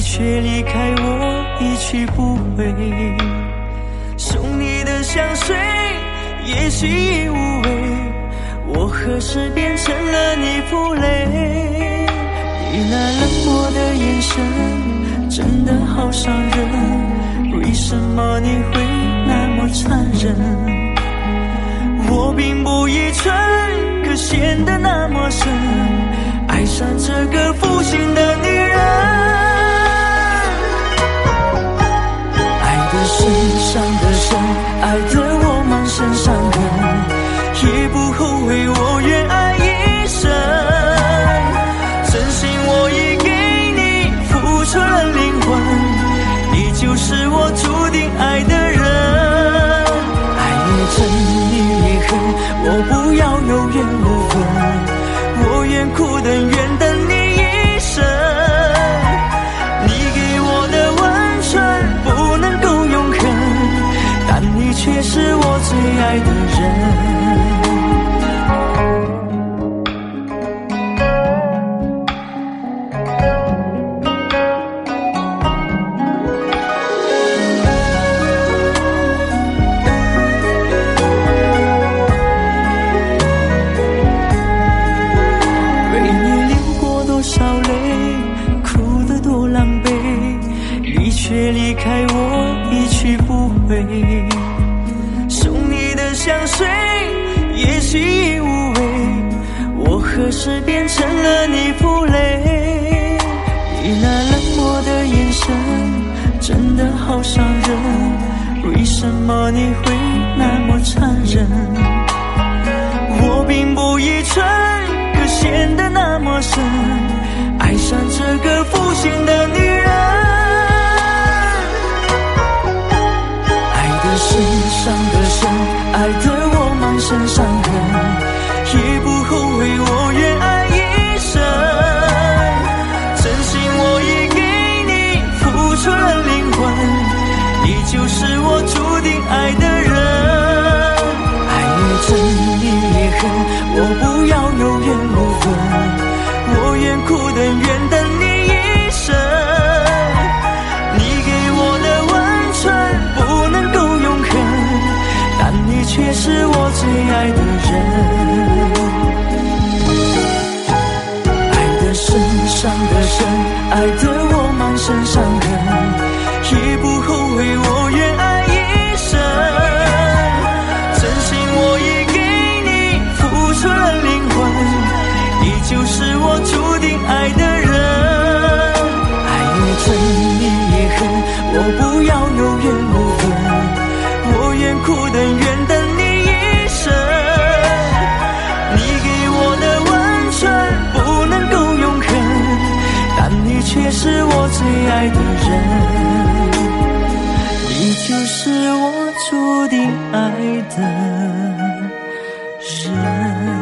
却离开我一去不回。送你的香水也许已无味，我何时变成了你负累？你那冷漠的眼神真的好伤人，为什么你会那么残忍？我并不愚蠢，可陷得那么深，爱上这个负心的女人。爱得深，伤得深，爱得我满身伤痕，也不后悔我愿爱一生。真心我已给你付出了灵魂，你就是我注定爱的人。爱也真，你也恨，我不要有缘无分，我愿苦等，愿等你一生。你给我的温存不能够永恒，但你却是我最爱的人。却离开我一去不回，送你的香水也许已无味，我何时变成了你负累？你那冷漠的眼神真的好伤人，为什么你会那么残忍？我并不愚蠢，可陷得那么深，爱上这个负心的女人。深伤得深，爱得我满身伤痕，也不后悔我愿爱一生。真心我已给你付出了灵魂，你就是我注定爱的人。爱也真，你也恨，我不要有缘无分，我愿苦等，愿等你一生。你给我的温存不能够永恒，但你却是我最爱的人。爱得深，伤得深，爱得我满身伤痕，也不后悔我愿爱一生。真心我已给你付出了灵魂，你就是我注定爱的人。爱也真，你也恨，我不要有缘无分，我愿苦等，愿等你一生。你给我的温存不能够永恒，但你却是我最爱的人。你就是我注定爱的人。